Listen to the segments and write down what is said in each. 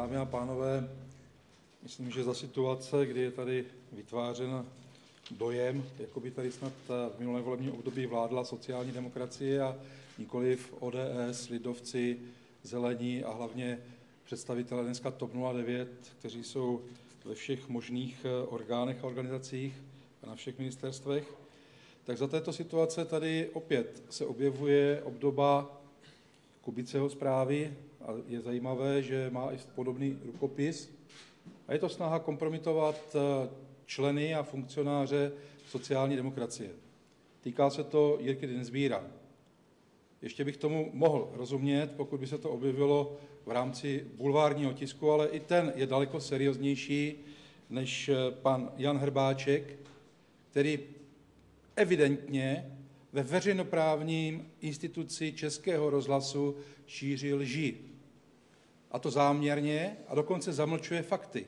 Dámy a pánové, myslím, že za situace, kdy je tady vytvářen dojem, jako by tady snad v minulém volebním období vládla sociální demokracie a nikoliv ODS, lidovci, zelení a hlavně představitelé dneska TOP 09, kteří jsou ve všech možných orgánech a organizacích a na všech ministerstvech, tak za této situace tady opět se objevuje obdoba Kubiceho zprávy a je zajímavé, že má i podobný rukopis a je to snaha kompromitovat členy a funkcionáře sociální demokracie. Týká se to Jirky Dienstbiera. Ještě bych tomu mohl rozumět, pokud by se to objevilo v rámci bulvárního tisku, ale i ten je daleko serióznější než pan Jan Hrbáček, který evidentně ve veřejnoprávním instituci Českého rozhlasu šíří lži. A to záměrně a dokonce zamlčuje fakty.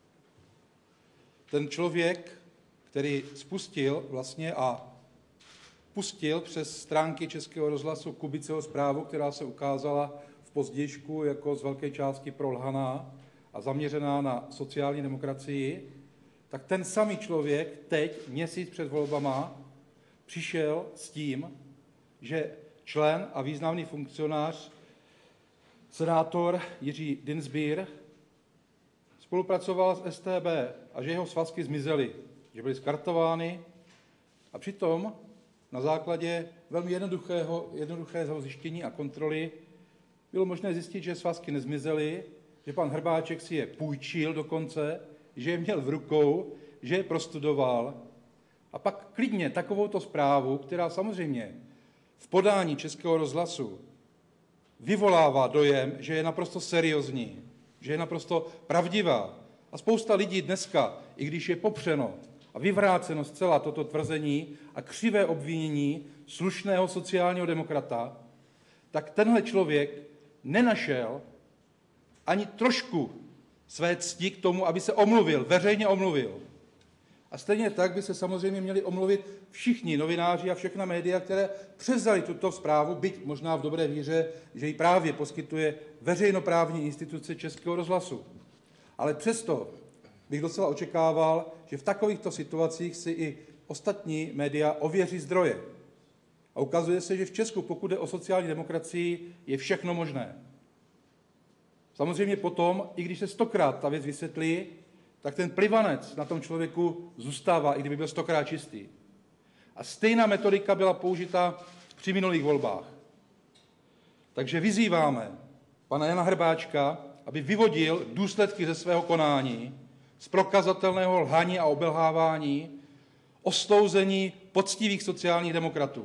Ten člověk, který spustil vlastně a pustil přes stránky Českého rozhlasu Kubiceho zprávu, která se ukázala v pozdějšku jako z velké části prolhaná a zaměřená na sociální demokracii, tak ten samý člověk teď, měsíc před volbama, přišel s tím, že člen a významný funkcionář, senátor Jiří Dienstbier, spolupracoval s StB a že jeho svazky zmizely, že byly skartovány a přitom na základě velmi jednoduchého zjištění a kontroly bylo možné zjistit, že svazky nezmizely, že pan Hrbáček si je půjčil dokonce, že je měl v rukou, že je prostudoval. A pak klidně takovouto zprávu, která samozřejmě v podání Českého rozhlasu vyvolává dojem, že je naprosto seriózní, že je naprosto pravdivá. A spousta lidí dneska, i když je popřeno a vyvráceno zcela toto tvrzení a křivé obvinění slušného sociálního demokrata, tak tenhle člověk nenašel ani trošku své cti k tomu, aby se omluvil, veřejně omluvil. A stejně tak by se samozřejmě měli omluvit všichni novináři a všechna média, které převzali tuto zprávu, byť možná v dobré víře, že ji právě poskytuje veřejnoprávní instituce Českého rozhlasu. Ale přesto bych docela očekával, že v takovýchto situacích si i ostatní média ověří zdroje. A ukazuje se, že v Česku, pokud jde o sociální demokracii, je všechno možné. Samozřejmě potom, i když se 100krát ta věc vysvětlí, tak ten plivanec na tom člověku zůstává, i kdyby byl 100krát čistý. A stejná metodika byla použita při minulých volbách. Takže vyzýváme pana Jana Hrbáčka, aby vyvodil důsledky ze svého konání, z prokazatelného lhaní a obelhávání, ostouzení poctivých sociálních demokratů.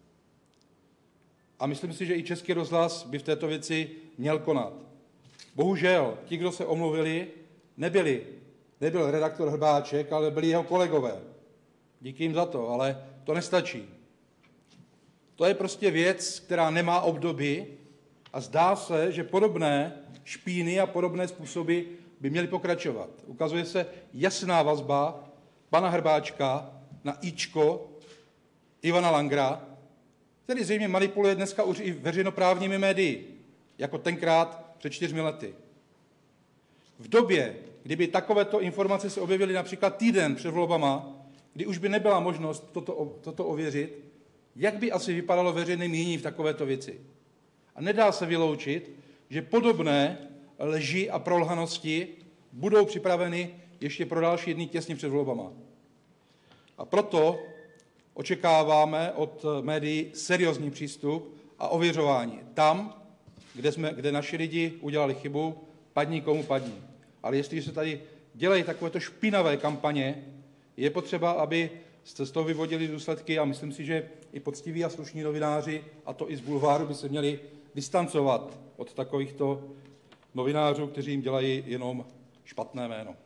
A myslím si, že i Český rozhlas by v této věci měl konat. Bohužel, ti, kdo se omluvili, nebyl redaktor Hrbáček, ale byli jeho kolegové. Díky jim za to, ale to nestačí. To je prostě věc, která nemá obdoby a zdá se, že podobné špíny a podobné způsoby by měly pokračovat. Ukazuje se jasná vazba pana Hrbáčka na íčko Ivana Langra, který zřejmě manipuluje dneska už i veřejnoprávními médii, jako tenkrát před 4 lety. V době, kdyby takovéto informace se objevily například týden před volbama, kdy už by nebyla možnost toto ověřit, jak by asi vypadalo veřejné mínění v takovéto věci. A nedá se vyloučit, že podobné lži a prolhanosti budou připraveny ještě pro další dny těsně před volbama. A proto očekáváme od médií seriózní přístup a ověřování. Tam, kde naši lidi udělali chybu, padni komu padni. Ale jestliže se tady dělají takovéto špinavé kampaně, je potřeba, aby jste z toho vyvodili důsledky a myslím si, že i poctiví a slušní novináři, a to i z bulváru, by se měli distancovat od takovýchto novinářů, kteří jim dělají jenom špatné jméno.